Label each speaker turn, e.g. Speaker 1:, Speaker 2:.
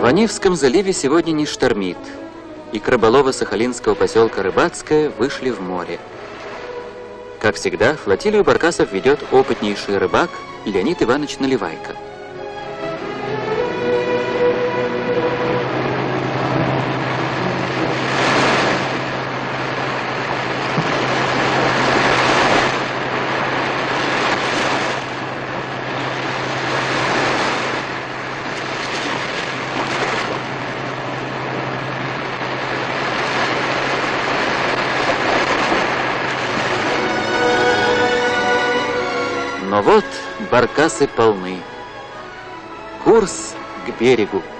Speaker 1: В Оневском заливе сегодня не штормит, и краболовы сахалинского поселка Рыбацкое вышли в море. Как всегда, флотилию баркасов ведет опытнейший рыбак Леонид Иванович Наливайко. Но вот баркасы полны. Курс к берегу.